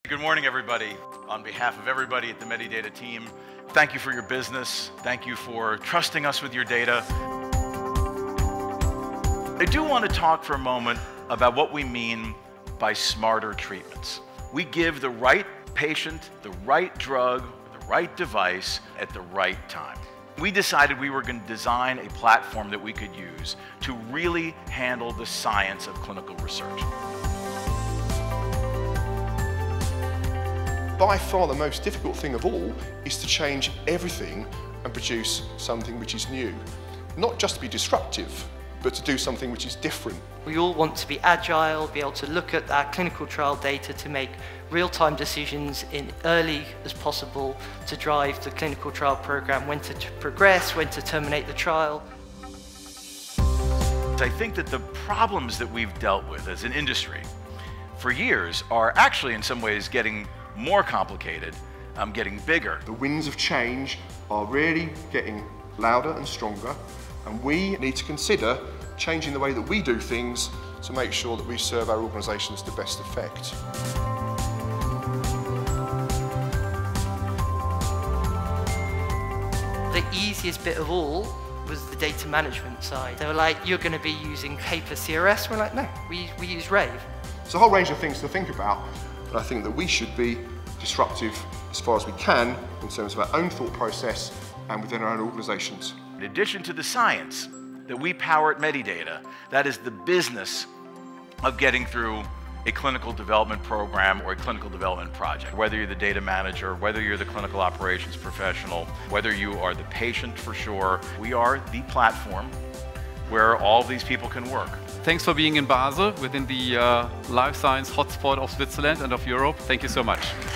Good morning, everybody. On behalf of everybody at the Medidata team, thank you for your business. Thank you for trusting us with your data. I do want to talk for a moment about what we mean by smarter treatments. We give the right patient the right drug, the right device at the right time. We decided we were going to design a platform that we could use to really handle the science of clinical research. By far the most difficult thing of all is to change everything and produce something which is new. Not just to be disruptive, but to do something which is different. We all want to be agile, be able to look at our clinical trial data to make real-time decisions in early as possible to drive the clinical trial program, when to progress, when to terminate the trial. I think that the problems that we've dealt with as an industry for years are actually in some ways getting more complicated, getting bigger. The winds of change are really getting louder and stronger, and we need to consider changing the way that we do things to make sure that we serve our organisations to best effect. The easiest bit of all was the data management side. They were like, you're going to be using paper CRS. We're like, no, we use Rave. It's a whole range of things to think about, but I think that we should be disruptive as far as we can in terms of our own thought process and within our own organisations. In addition to the science that we power at Medidata, that is the business of getting through a clinical development program or a clinical development project. Whether you're the data manager, whether you're the clinical operations professional, whether you are the patient for sure, we are the platform where all these people can work. Thanks for being in Basel, within the life science hotspot of Switzerland and of Europe. Thank you so much.